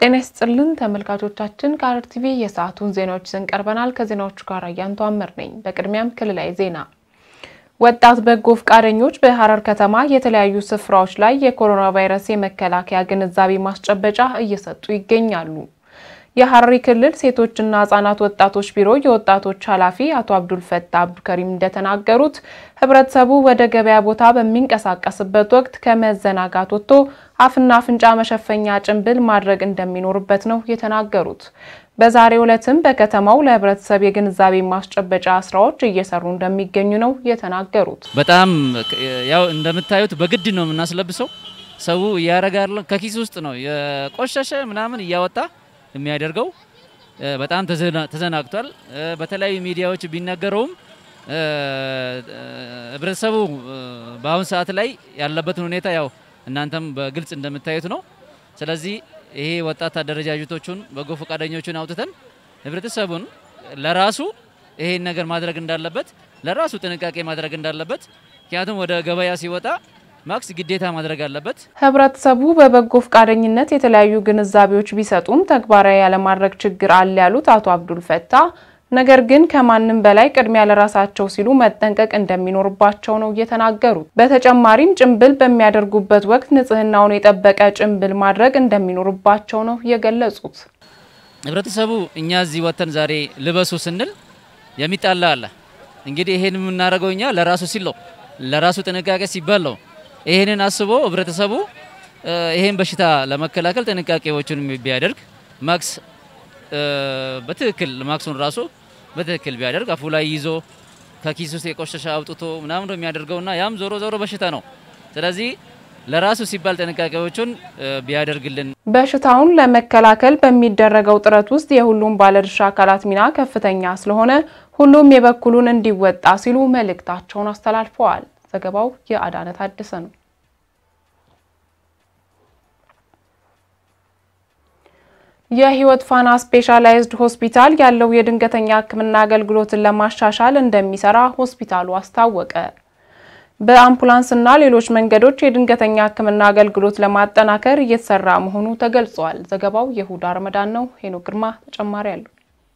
ጤና ይስጥልን ተመልካቾቻችን ከHTV የሰዓቱን ዜናዎች ይዘን ቀርበናል ከዜናዎቹ ጋር አያንቱ አመር ነኝ በቅድሚያም ክልላዊ ዜና ወጣት በጎ ፍቃደኞች በሐረር ከተማ የተለያዩ ስፍራዎች ላይ የኮሮና ቫይረስ የመከላከያ ግንዛቤ ማስጨበጫ እየሰጡ ይገኛሉ የሐረሪ ክልል ሴቶችና ህጻናት ወጣቶች ቢሮ የወጣቶች ኃላፊ አቶ አብዱል ፈታ አብዱከሪም እንደተናገሩት ህብረተሰቡ ወደ ገበያ ቦታ በሚንቀሳቀስበት ወቅት ከመዘናጋት ወጥቶ አፍና አፍንጫ መሸፈኛ ጭንብል ማድረግ እንደሚኖርበት ነው የተናገሩት በዛሬው ዕለትም በከተማው ለህብረተሰብ የግንዛቤ ማስጨበጫ ስራዎች እየሰሩ እንደሚገኙ ነው የተናገሩት በጣም ያው እንደምታዩት በግድ ነው እናስለብሰው ሰው ያረጋል ከኪስ ውስጥ ነው የቆሸሸ ምናምን ያወጣ የሚያደርገው በጣም ተዘናግቷል በተለያዩ ሚዲያዎች ቢነገሩም ህብረተሰቡ በአሁን ሰዓት ላይ ያለበት ሁኔታ ያው እናንተም በግልጽ እንደምታዩት ነው ስለዚህ ይሄ ወጣት አደረጃጀቶቹን በጎ ፈቃደኞቹን አውጥተን ህብረተሰቡን ለራሱ ይሄን ነገር ማድረግ እንዳለበት ለራሱ ጥንቃቄ ማድረግ እንዳለበት ምክንያቱም ወደ ገበያ ሲወጣ ማክስ ግዴታ ማድረግ አለበት ህብረተሰቡ በበጎ ፍቃደኝነት የተለያዩ ግንዛቤዎች ቢሰጡም ተግባራዊ ያለ ማድረግ ችግር አለ ያሉት አቶ አብዱል ፈታ ነገር ግን ከማንም በላይ ቅድሚያ ለራሳቸው ሲሉ መጠንቀቅ እንደሚኖርባቸው ነው የተናገሩት በተጨማሪም ጭንብል በሚያደርጉበት ወቅት ንጽህናውን የጠበቀ ጭንብል ማድረግ እንደሚኖርባቸው ነው የገለጹት ህብረተሰቡ እኛ እዚህ ወተን ዛሬ ልበሱ ስንል የሚጣላ አለ እንግዲህ ይሄን ምናረጋውኛ ለራሱ ሲል ነው ለራሱ ጥንቃቄ ሲባል ነው ይሄንን አስቦ ህብረተሰቡ ይሄን በሽታ ለመከላከል ጥንቃቄዎችን ቢያደርግ ማክስ በትክክል ማክሱን ራሱ በትክክል ቢያደርግ አፉ ላይ ይዞ ከኪስ ውስጥ የቆሸሸ አውጥቶ ምናምን ነው የሚያደርገውና ያም ዞሮ በሽታ ነው ስለዚህ ለራሱ ሲባል ጥንቃቄዎችን ቢያደርግልን በሽታውን ለመከላከል በሚደረገው ጥረት ውስጥ የሁሉም ባለድርሻ አካላት ሚና ከፍተኛ ስለሆነ ሁሉም የበኩሉን እንዲወጣ ሲሉ መልእክታቸውን አስተላልፈዋል ዘገባው የአዳነት አድሰ ነው የህይወት ፋና ስፔሻላይዝድ ሆስፒታል ያለው የድንገተኛ ህክምና አገልግሎትን ለማሻሻል እንደሚሰራ ሆስፒታሉ አስታወቀ በአምቡላንስና ሌሎች መንገዶች የድንገተኛ ህክምና አገልግሎት ለማጠናከር እየተሰራ መሆኑ ተገልጿል ዘገባው የሁዳ ረመዳን ነው ሄኖክ ግርማ ተጨማሪ አለው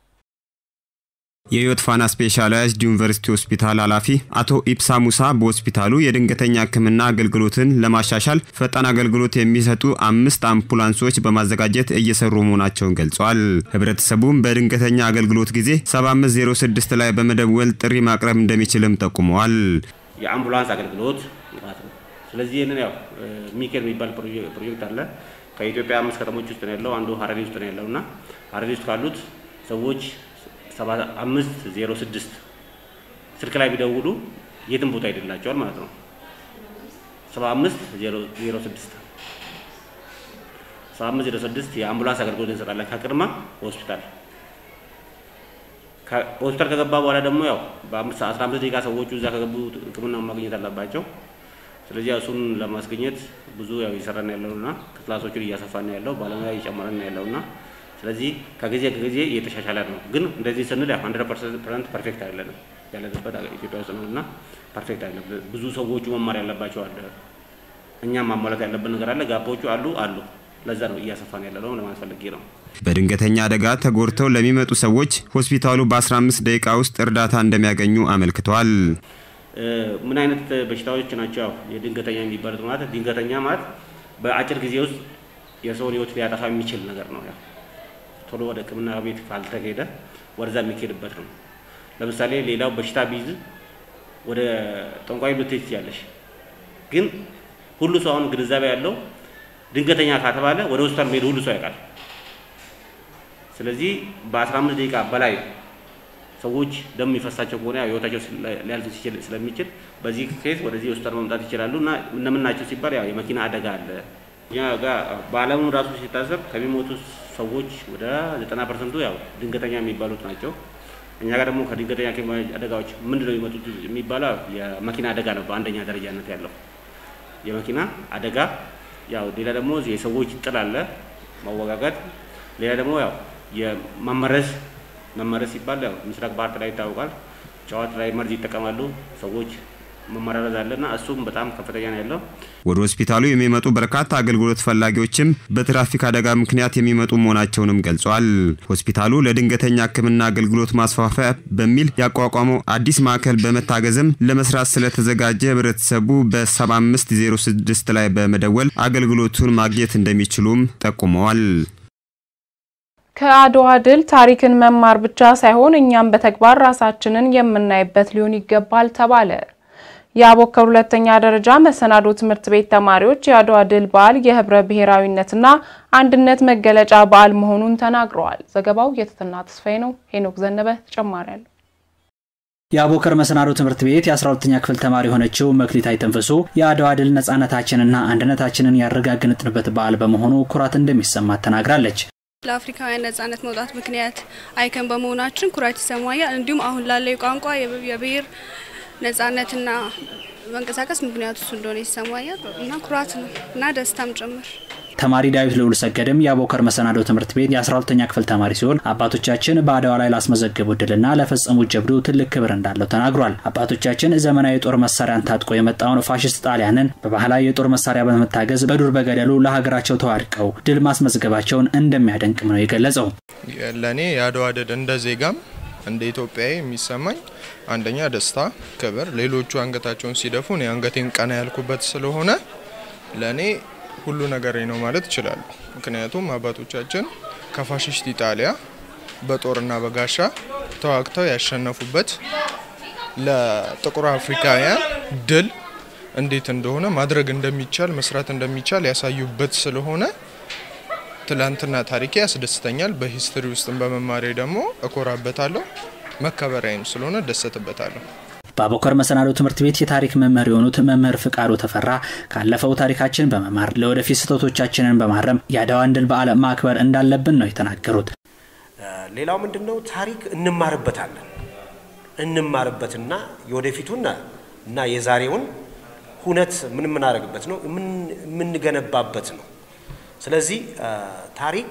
የህይወት ፋና ስፔሻላይዝድ ዩኒቨርሲቲ ሆስፒታል ኃላፊ አቶ ኢብሳ ሙሳ በሆስፒታሉ የድንገተኛ ህክምና አገልግሎትን ለማሻሻል ፈጣን አገልግሎት የሚሰጡ 5 አምቡላንሶች በማዘጋጀት እየሰሩ መሆናቸውን ገልጸዋል ህብረተሰቡም በድንገተኛ አገልግሎት ጊዜ 7506 ላይ በመደወል ጥሪ ማቅረብ እንደሚችልም ጠቁመዋል የአምቡላንስ አገልግሎት ማለት ነው ስለዚህ እነ ያው ሚኬል የሚባል ፕሮጀክት አለ ከኢትዮጵያ 5 ከተሞች ውስጥ ነው ያለው አንዱ ሀረሪ ውስጥ ነው ያለውና ሀረሪ ውስጥ ካሉት ሰዎች 7506 ስልክ ላይ ቢደውሉ የትም ቦታ ይደላቸዋል ማለት ነው 7506 የአምቡላንስ አገልግሎት እንሰጣለን ከቅድማ ሆስፒታል ከገባ በኋላ ደግሞ ያው በ15 ደቂቃ ሰዎቹ እዛ ከገቡ ህክምና ማግኘት አለባቸው ስለዚህ እሱን ለማስገኘት ብዙ ያው ይሰራና ያለውና ክላሶቹን እያሰፋና ያለው ባለሙያ እየጨመረና ያለውና ስለዚህ ከጊዜ እየተሻሻለ ነው ግን እንደዚህ ስንል 100% ፐርፌክት አይደለም ያለበት ኢትዮጵያ ውስጥ ነውና ፐርፌክት አይደለም ብዙ ሰዎቹ መማር ያለባቸው አለ እኛም ማሟላት ያለብን ነገር አለ ጋፖቹ አሉ ለዛ ነው እያሰፋና ያለው ለማለት ፈልጌ ነው በድንገተኛ አደጋ ተጎርተው ለሚመጡ ሰዎች ሆስፒታሉ በ15 ደቂቃ ውስጥ እርዳታ እንደሚያገኙ አመልክተዋል ምን አይነት በሽታዎች ናቸው የድንገተኛ የሚባሉት ማለት ድንገተኛ ማለት በአጭር ጊዜ ውስጥ የሰው ህይወት ሊያጠፋ የሚችል ነገር ነው ያው ቶሎ ወደ ህክምና ቤት ካልተሄደ ወደዛ የሚኬድበት ነው ለምሳሌ ሌላው በሽታ ቢይዝ ወደ ጠንቋይ ልትሄጂ ያለሽ ግን ሁሉ ሰው አሁን ግንዛቤ ያለው ድንገተኛ ከተባለ ወደ ሆስፒታል መሄድ ሁሉ ሰው ያውቃል ስለዚህ በ15 ደቂቃ በላይ ሰዎች ደም ይፈሳቸው ከሆነ ህይወታቸው ሊያልፍ ስለሚችል በዚህ ኬስ ወደዚህ ሆስፒታል መምጣት ይችላሉና እንደምናቸው ሲባል ያው የመኪና አደጋ አለ ያ ጋር ባለሙ ራሱ ሲታሰብ ከሚሞቱ ሰዎች ወደ 90% ያው ድንገተኛ የሚባሉት ናቸው እኛ ጋር ደግሞ ከድንገተኛ አደጋዎች ምንድነው የሚመጡት የሚባለው የመኪና አደጋ ነው በአንደኛ ደረጃነት ያለው የመኪና አደጋ ያው ሌላ ደግሞ የሰዎች ጥል አለ ማወጋጋት ሌላ ደግሞ ያው የመመረዝ ይባላል ምስራቅ ባህር ላይ ታውቃል ጫዋት ላይ መርዝ ይተቀማሉ ሰዎች መመራረዝ አለና እሱም በጣም ከፍተኛ ነው ያለው። ወደ ሆስፒታሉ የሚመጡ በርካታ አገልግሎት ፈላጊዎችም በትራፊክ አደጋ ምክንያት የሚመጡ መሆናቸውንም ገልጿል። ሆስፒታሉ ለድንገተኛ ሕክምና አገልግሎት ማስፋፋያ በሚል ያቋቋመው አዲስ ማዕከል በመታገዝም ለመስራት ስለተዘጋጀ ህብረተሰቡ በ7506 ላይ በመደወል አገልግሎቱን ማግኘት እንደሚችሉም ጠቁመዋል። ከአድዋ ድል ታሪክን መማር ብቻ ሳይሆን እኛም በተግባር ራሳችንን የምናይበት ሊሆን ይገባል ተባለ። የአቦከር ሁለተኛ ደረጃ መሰናዶ ትምህርት ቤት ተማሪዎች የአድዋ ድል በዓል የህብረ ብሔራዊነትና አንድነት መገለጫ በዓል መሆኑን ተናግረዋል። ዘገባው የተተና ተስፋዬ ነው። ሄኖክ ዘነበ ተጨማሪ አለው። የአቦከር መሰናዶ ትምህርት ቤት የ12ኛ ክፍል ተማሪ ሆነችው መክሊት አይተንፈሱ የአድዋ ድል ነጻነታችንና አንድነታችንን ያረጋግጥንበት በዓል በመሆኑ ኩራት እንደሚሰማት ተናግራለች። ለአፍሪካውያን ነጻነት መውጣት ምክንያት አይከን በመሆናችን ኩራት ይሰማኛል። እንዲሁም አሁን ላለው ቋንቋ የብሔር ነጻነትና መንቀሳቀስ ምክንያቱ እንደሆነ ይሰማኛል እና ኩራት ነው እና ደስታም ጭምር። ተማሪ ዳዊት ለውል ሰገደም የአቦከር መሰናዶ ትምህርት ቤት የ12ኛ ክፍል ተማሪ ሲሆን አባቶቻችን በአድዋ ላይ ላስመዘገቡት ድልና ለፈጸሙት ጀብዱ ትልቅ ክብር እንዳለው ተናግሯል። አባቶቻችን ዘመናዊ ጦር መሳሪያን ታጥቆ የመጣውን ፋሺስት ጣሊያንን በባህላዊ የጦር መሳሪያ በመታገዝ በዱር በገደሉ ለሀገራቸው ተዋድቀው ድል ማስመዝገባቸውን እንደሚያደንቅም ነው የገለጸው። ለኔ የአድዋ ድል እንደ ዜጋም እንደ ኢትዮጵያዊ የሚሰማኝ አንደኛ ደስታ፣ ክብር፣ ሌሎቹ አንገታቸውን ሲደፉ ነው አንገቴን ቀና ያልኩበት ስለሆነ ለኔ ሁሉ ነገር ነው ማለት ይችላል። ምክንያቱም አባቶቻችን ከፋሺስት ኢጣሊያ በጦርና በጋሻ ተዋግተው ያሸነፉበት ለጥቁር አፍሪካውያን ድል እንዴት እንደሆነ ማድረግ እንደሚቻል መስራት እንደሚቻል ያሳዩበት ስለሆነ ትላንትና ታሪኬ ያስደስተኛል። በሂስትሪ ውስጥም በመማሬ ደግሞ እኮራበታለሁ። መከበሪያም ስለሆነ ደስተበታለሁ። በአቦከር መሰናዶ ትምህርት ቤት የታሪክ መምህር የሆኑት መምህር ፍቃዱ ተፈራ ካለፈው ታሪካችን በመማር ለወደፊት ስህተቶቻችንን በማረም የአድዋን ድል በዓል ማክበር እንዳለብን ነው የተናገሩት። ሌላው ምንድነው ታሪክ እንማርበትና የወደፊቱና እና የዛሬውን ሁነት ምን ምናረግበት ነው ምን ገነባበት ነው። ስለዚህ ታሪክ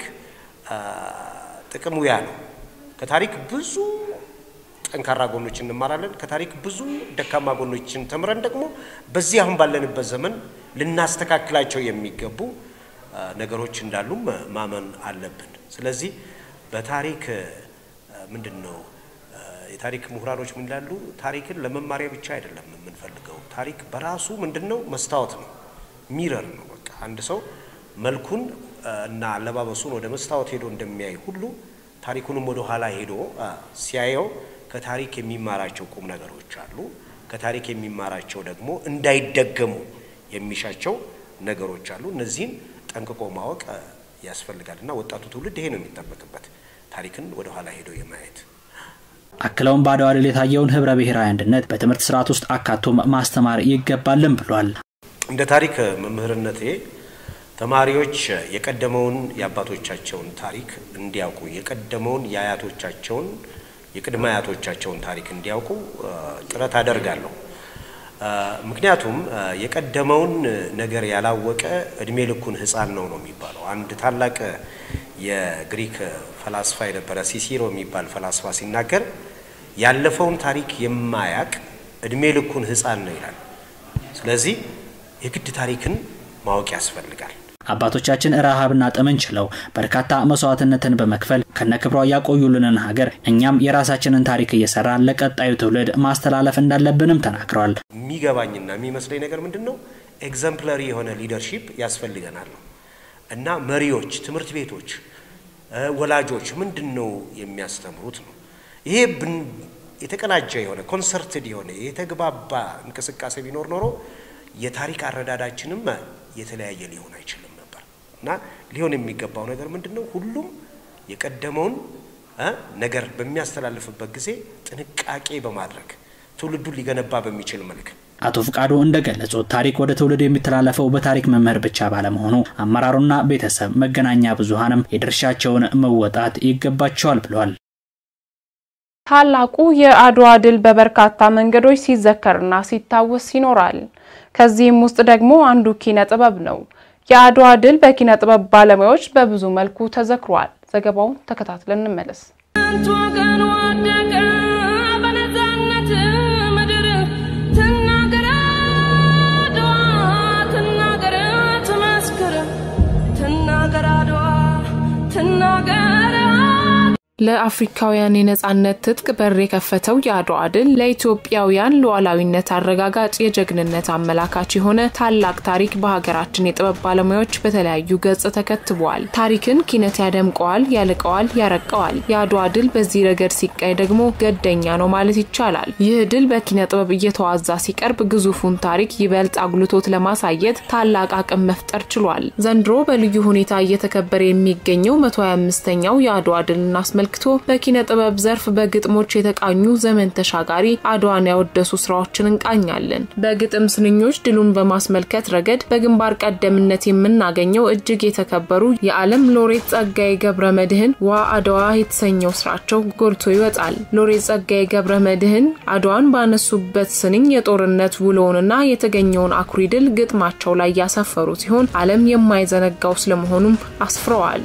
ጥቅሙ ያ ነው። ከታሪክ ብዙ ጠንካራ ጎኖችን እንማራለን። ከታሪክ ብዙ ደካማ ጎኖችን ተምረን ደግሞ በዚህ አሁን ባለንበት ዘመን ልናስተካክላቸው የሚገቡ ነገሮች እንዳሉ ማመን አለብን። ስለዚህ በታሪክ ምንድነው የታሪክ ምሁራኖች ምን ይላሉ? ታሪክን ለመማሪያ ብቻ አይደለም የምንፈልገው። ታሪክ በራሱ ምንድነው መስታወት ነው፣ ሚረር ነው። በቃ አንድ ሰው መልኩን እና አለባበሱን ወደ መስታወት ሄዶ እንደሚያይ ሁሉ ታሪኩንም ወደ ኋላ ሄዶ ሲያየው ከታሪክ የሚማራቸው ቁም ነገሮች አሉ። ከታሪክ የሚማራቸው ደግሞ እንዳይደገሙ የሚሻቸው ነገሮች አሉ። እነዚህን ጠንቅቆ ማወቅ ያስፈልጋልና ወጣቱ ትውልድ ይሄ ነው የሚጠበቅበት፣ ታሪክን ወደ ኋላ ሄዶ የማየት። አክለውም በአድዋ ድል የታየውን ህብረ ብሔራዊ አንድነት በትምህርት ስርዓት ውስጥ አካቶ ማስተማር ይገባልም ብሏል። እንደ ታሪክ መምህርነቴ ተማሪዎች የቀደመውን የአባቶቻቸውን ታሪክ እንዲያውቁ የቀደመውን የአያቶቻቸውን የቅድመ አያቶቻቸውን ታሪክ እንዲያውቁ ጥረት አደርጋለሁ። ምክንያቱም የቀደመውን ነገር ያላወቀ እድሜ ልኩን ህፃን ነው የሚባለው። አንድ ታላቅ የግሪክ ፈላስፋ የነበረ ሲሲሮ የሚባል ፈላስፋ ሲናገር ያለፈውን ታሪክ የማያቅ እድሜ ልኩን ህፃን ነው ይላል። ስለዚህ የግድ ታሪክን ማወቅ ያስፈልጋል። አባቶቻችን ረሃብና ጥምን ችለው በርካታ መስዋዕትነትን በመክፈል ከነክብሯ ያቆዩልንን ሀገር እኛም የራሳችንን ታሪክ እየሰራን ለቀጣዩ ትውልድ ማስተላለፍ እንዳለብንም ተናግረዋል። የሚገባኝና የሚመስለኝ ነገር ምንድነው ኤግዛምፕላሪ የሆነ ሊደርሺፕ ያስፈልገናል እና መሪዎች፣ ትምህርት ቤቶች፣ ወላጆች ምንድነው የሚያስተምሩት ነው። ይሄ የተቀናጀ የሆነ ኮንሰርትድ የሆነ የተግባባ እንቅስቃሴ ቢኖር ኖሮ የታሪክ አረዳዳችንም የተለያየ ሊሆን አይችልም ነበር እና ሊሆን የሚገባው ነገር ምንድነው ሁሉም የቀደመውን ነገር በሚያስተላልፍበት ጊዜ ጥንቃቄ በማድረግ ትውልዱ ሊገነባ በሚችል መልኩ። አቶ ፍቃዱ እንደገለጹት ታሪክ ወደ ትውልድ የሚተላለፈው በታሪክ መምህር ብቻ ባለመሆኑ አመራሩና ቤተሰብ መገናኛ ብዙሃንም የድርሻቸውን መወጣት ይገባቸዋል ብለዋል። ታላቁ የአድዋ ድል በበርካታ መንገዶች ሲዘከርና ሲታወስ ይኖራል። ከዚህም ውስጥ ደግሞ አንዱ ኪነ ጥበብ ነው። የአድዋ ድል በኪነ ጥበብ ባለሙያዎች በብዙ መልኩ ተዘክሯል። ዘገባውን ተከታትለን እንመለስ። ወገን ወደቀ በነፃነት ምድር ተናገረ ለአፍሪካውያን የነጻነት ትጥቅ በር የከፈተው የአድዋ ድል ለኢትዮጵያውያን ሉዓላዊነት አረጋጋጭ የጀግንነት አመላካች የሆነ ታላቅ ታሪክ በሀገራችን የጥበብ ባለሙያዎች በተለያዩ ገጽ ተከትቧል። ታሪክን ኪነት ያደምቀዋል፣ ያልቀዋል፣ ያረቀዋል። የአድዋ ድል በዚህ ረገድ ሲቃይ ደግሞ ገደኛ ነው ማለት ይቻላል። ይህ ድል በኪነ ጥበብ እየተዋዛ ሲቀርብ ግዙፉን ታሪክ ይበልጥ አጉልቶት ለማሳየት ታላቅ አቅም መፍጠር ችሏል። ዘንድሮ በልዩ ሁኔታ እየተከበረ የሚገኘው 125ኛው የአድዋ ድልን አስመልክቶ በኪነ ጥበብ ዘርፍ በግጥሞች የተቃኙ ዘመን ተሻጋሪ አድዋን ያወደሱ ስራዎችን እንቃኛለን። በግጥም ስንኞች ድሉን በማስመልከት ረገድ በግንባር ቀደምነት የምናገኘው እጅግ የተከበሩ የዓለም ሎሬት ጸጋዬ ገብረመድህን ዋ አድዋ የተሰኘው ስራቸው ጎልቶ ይወጣል። ሎሬት ጸጋዬ ገብረመድህን አድዋን ባነሱበት ስንኝ የጦርነት ውሎውንና የተገኘውን አኩሪ ድል ግጥማቸው ላይ ያሰፈሩ ሲሆን ዓለም የማይዘነጋው ስለመሆኑም አስፍረዋል።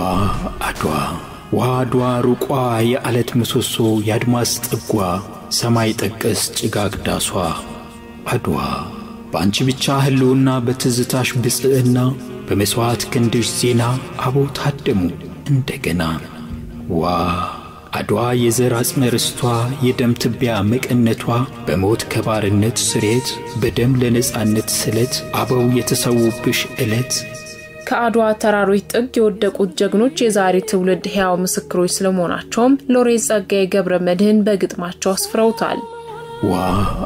ዋ አድዋ ሩቋ የዓለት ምሰሶ ያድማስ ጥጓ ሰማይ ጠቀስ ጭጋግ ዳሷ አድዋ በአንቺ ብቻ ህልውና በትዝታሽ ብጽዕና በመስዋዕት ክንድሽ ዜና አቦ ታደሙ እንደገና ዋ አድዋ የዘር አጽመ ርስቷ የደም ትቢያ መቀነቷ በሞት ከባርነት ስሬት በደም ለነጻነት ስለት አበው የተሰውብሽ ዕለት ከአድዋ ተራሮች ጥግ የወደቁት ጀግኖች የዛሬ ትውልድ ሕያው ምስክሮች ስለመሆናቸውም ሎሬት ጸጋዬ ገብረመድህን በግጥማቸው አስፍረውታል። ዋ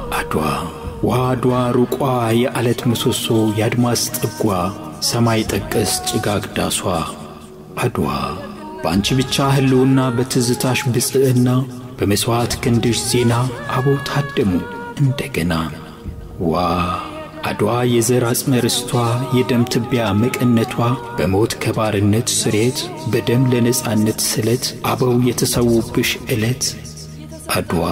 አድዋ ሩቋ የዓለት ምሰሶ ያድማስ ጥጓ ሰማይ ጠቀስ ጭጋግ ዳሷ አድዋ በአንቺ ብቻ ህልውና በትዝታሽ ብጽዕና በመስዋዕት ክንድሽ ዜና አቦ ታደሙ እንደገና ዋ አድዋ የዘር አጽመ ርስቷ የደም ትቢያ መቀነቷ በሞት ከባርነት ስሬት በደም ለነጻነት ስለት አበው የተሰውብሽ ዕለት አድዋ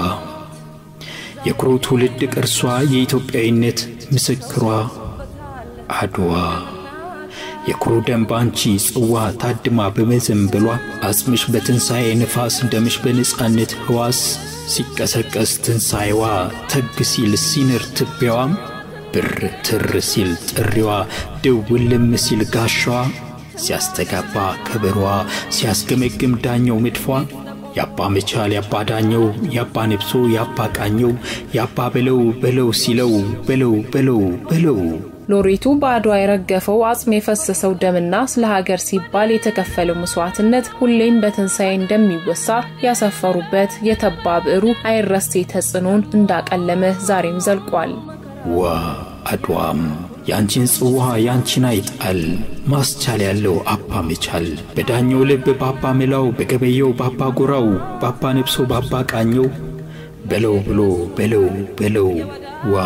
የኩሩ ትውልድ ቅርሷ የኢትዮጵያዊነት ምስክሯ አድዋ የኩሩ ደም ባንቺ ጽዋ ታድማ በመዘንበሏ አጽምሽ በትንሣኤ ንፋስ ደምሽ በነጻነት ህዋስ ሲቀሰቀስ ትንሣኤዋ ተግ ሲል ሲንር ትቢያዋም ብር ትር ሲል ጥሪዋ ደውልም ሲል ጋሻዋ ሲያስተጋባ ከበሯ ሲያስገመግም ዳኛው መድፏ ያባ መቻል ያባ ዳኛው ያባ ነብሶ ያባ ቃኘው ያባ በለው ሲለው በለው ሎሬቱ በአድዋ የረገፈው አጽም የፈሰሰው ደምና ስለ ሀገር ሲባል የተከፈለው መስዋዕትነት ሁሌም በትንሣኤ እንደሚወሳ ያሰፈሩበት የተባ ብዕሩ አይረሴ ተጽዕኖን እንዳቀለመ ዛሬም ዘልቋል። ዋ አድዋም ያንቺን ጽዋ ያንቺን አይጣል ማስቻል ያለው አባ መቻል በዳኛው ልብ ባባ መላው በገበየው ባባ ጎራው ባባ ነብሶ ባባ ቃኘው በለው ብሎ በለው ዋ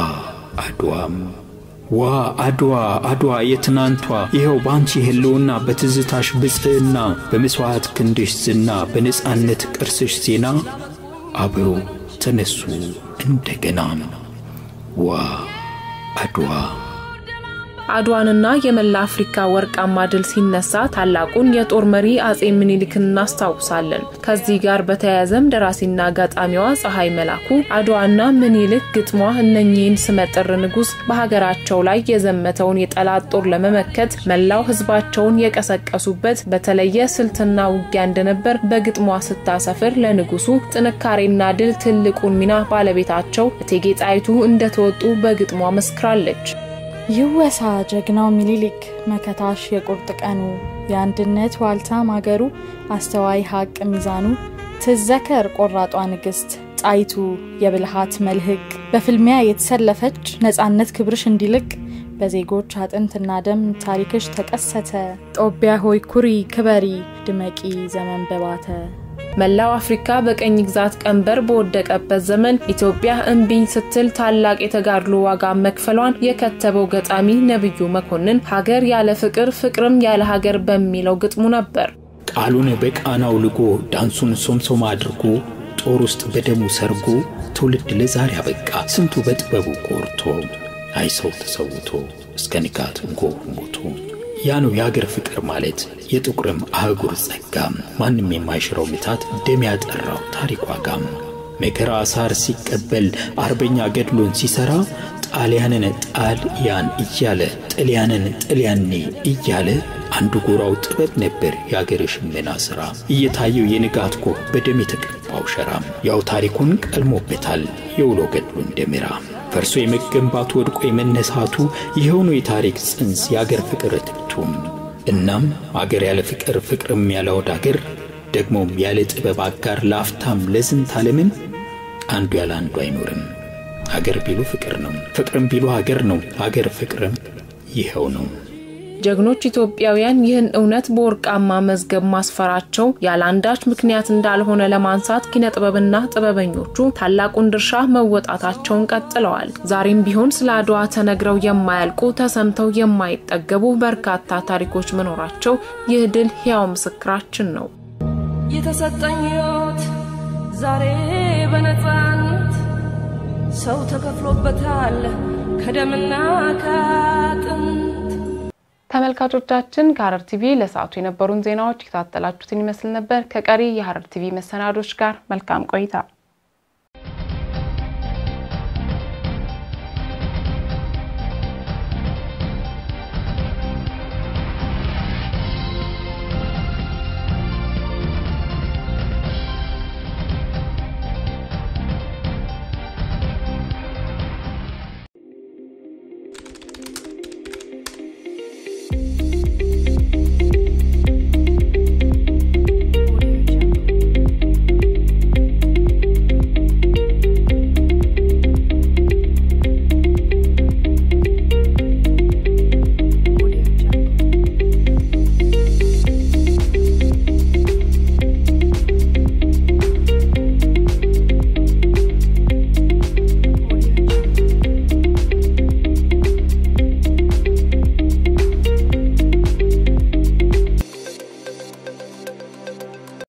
አድዋ የትናንቷ ይሄው ባንቺ ህልውና በትዝታሽ ብጽዕና በመስዋዕት ክንድሽ ዝና በነጻነት ቅርስሽ ዜና አብሮ ተነሱ እንደገና ዋ አድዋ አድዋንና የመላ አፍሪካ ወርቃማ ድል ሲነሳ ታላቁን የጦር መሪ አጼ ምኒልክን እናስታውሳለን። ከዚህ ጋር በተያያዘም ደራሲና ጋጣሚዋ ፀሐይ መላኩ አድዋና ምኒልክ ግጥሟ እነኚህን ስመጥር ንጉስ በሀገራቸው ላይ የዘመተውን የጠላት ጦር ለመመከት መላው ህዝባቸውን የቀሰቀሱበት በተለየ ስልትና ውጊያ እንደነበር በግጥሟ ስታሰፍር ለንጉሱ ጥንካሬና ድል ትልቁን ሚና ባለቤታቸው እቴጌ ጣይቱ እንደተወጡ በግጥሟ መስክራለች። ይወሳ ጀግናው ምኒልክ መከታሽ የቁርጥ ቀኑ የአንድነት ዋልታ ማገሩ አስተዋይ ሀቅ ሚዛኑ ትዘከር ቆራጧ ንግስት ጣይቱ የብልሃት መልህቅ በፍልሚያ የተሰለፈች ነጻነት ክብርሽ እንዲልቅ በዜጎች አጥንትና ደም ታሪክሽ ተቀሰተ ጦቢያ ሆይ ኩሪ ክበሪ ድመቂ ዘመን በባተ መላው አፍሪካ በቀኝ ግዛት ቀንበር በወደቀበት ዘመን ኢትዮጵያ እንቢኝ ስትል ታላቅ የተጋድሎ ዋጋ መክፈሏን የከተበው ገጣሚ ነብዩ መኮንን ሀገር ያለ ፍቅር ፍቅርም ያለ ሀገር በሚለው ግጥሙ ነበር። ቃሉን በቃናው ልጎ ዳንሱን ሶምሶማ አድርጎ ጦር ውስጥ በደሙ ሰርጎ ትውልድ ለዛሬ አበቃ ስንቱ በጥበቡ ቆርቶ አይሰው ተሰውቶ እስከ ንጋት ሞቶ ያኑ ያገር ፍቅር ማለት የጥቁርም አህጉር ጸጋም ማንንም የማይሽረው ምታት ደም ያጠራው ታሪክ ዋጋም መከራ ሳር ሲቀበል አርበኛ ገድሎን ሲሰራ ጣሊያንን ጣል ያን እያለ ጥልያኔ እያለ አንዱ ጎራው ጥበብ ነበር የአገር ሽመና ሥራ እየታየው የንጋት ኮህ በደም የተቀባው ሸራም ያው ታሪኩን ቀልሞበታል የውሎ ገድሉን ደምራ ፈርሶ የመገንባቱ ወድቆ የመነሳቱ ይሄው ነው የታሪክ ጽንስ የአገር ፍቅር ትብቱም እናም አገር ያለ ፍቅር ፍቅርም ያለ ወዳገር ደግሞም ያለ ጥበብ አጋር ላፍታም ለዝንት ዓለምን አንዱ ያለ አንዱ አይኖርም ሀገር ቢሉ ፍቅር ነው ፍቅርም ቢሉ ሀገር ነው ሀገር ፍቅርም ይሄው ነው ጀግኖች ኢትዮጵያውያን ይህን እውነት በወርቃማ መዝገብ ማስፈራቸው ያላንዳች ምክንያት እንዳልሆነ ለማንሳት ኪነ ጥበብና ጥበበኞቹ ታላቁን ድርሻ መወጣታቸውን ቀጥለዋል ዛሬም ቢሆን ስለ አድዋ ተነግረው የማያልቁ ተሰምተው የማይጠገቡ በርካታ ታሪኮች መኖራቸው ይህ ድል ሕያው ምስክራችን ነው የተሰጠኝ ሕይወት ዛሬ በነፃነት ሰው ተከፍሎበታል ከደምና ከአጥንት ተመልካቾቻችን ከሐረር ቲቪ ለሰዓቱ የነበሩን ዜናዎች ተከታተላችሁትን ይመስል ነበር ከቀሪ የሐረር ቲቪ መሰናዶች ጋር መልካም ቆይታ